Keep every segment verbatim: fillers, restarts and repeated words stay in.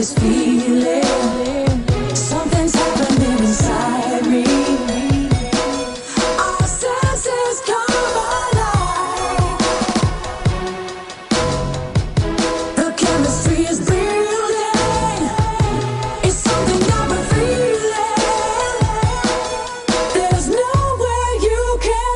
this feeling. Something's happening inside me. Our senses come alive. The chemistry is building. It's something that we're feeling. There's nowhere you can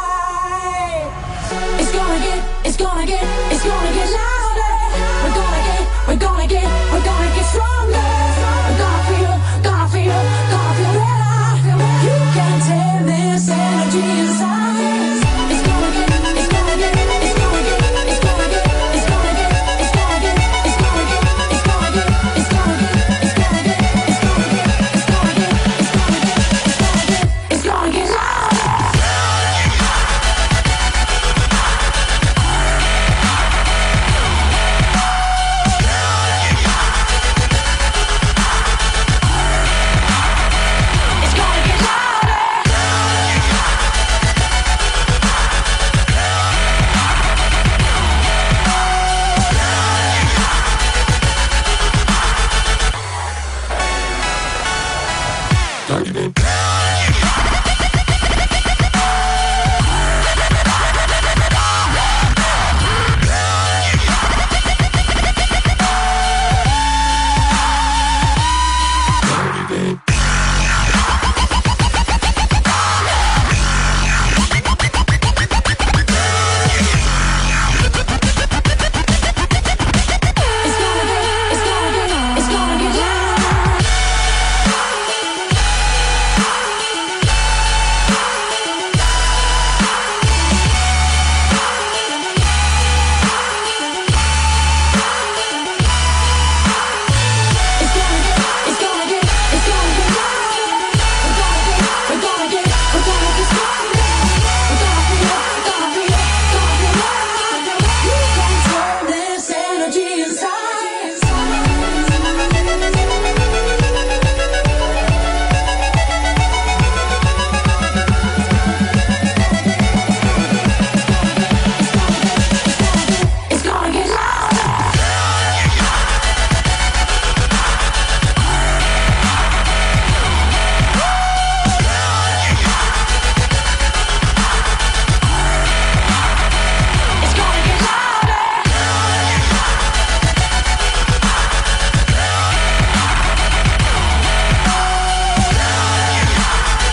hide. It's gonna get, it's gonna get, it's gonna get louder. We're gonna get, we're gonna get, we're gonna get stronger. We're gonna feel, gonna feel, gonna feel better. You can't tame this energy inside. It's gonna get, it's gonna get, it's gonna get, it's gonna get, it's gonna get, it's gonna get, it's gonna get, it's gonna get, it's gonna get, it's gonna get, it's gonna get, it's gonna get, it's gonna get, it's gonna get, it's gonna get louder.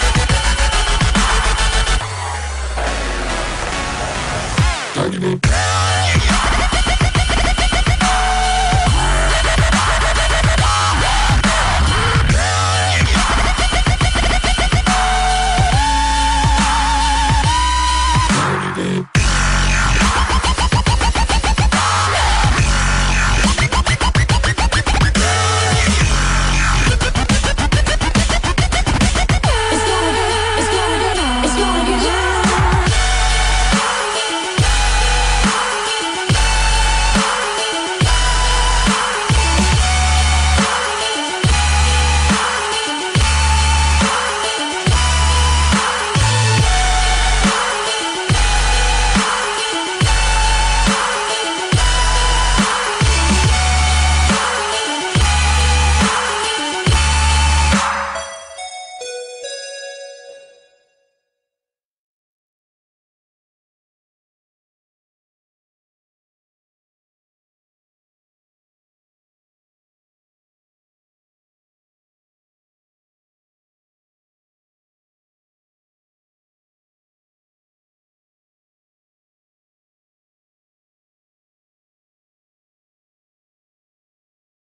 Doctor P